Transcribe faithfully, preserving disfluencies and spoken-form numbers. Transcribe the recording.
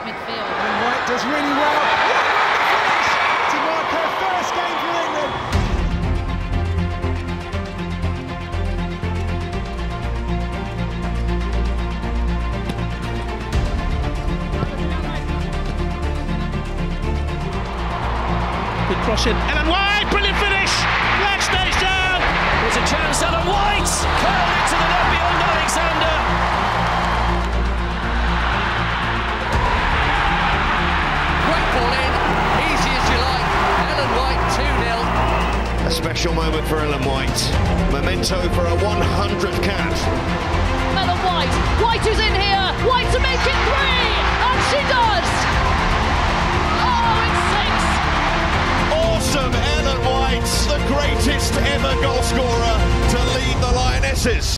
midfield. And White does really well. To mark her first game for England. Good cross in. Ellen White, brilliant finish. Black stays down. There's a chance. Ellen White curled into the net beyond Alexander. Great ball in, easy as you like. Ellen White two nil. A special moment for Ellen White. Memento for a one hundredth cap. Ellen White. White is in here. White to make it three. And she does. Oh, it's six. Awesome Ellen White, the greatest ever goal scorer to lead the Lionesses.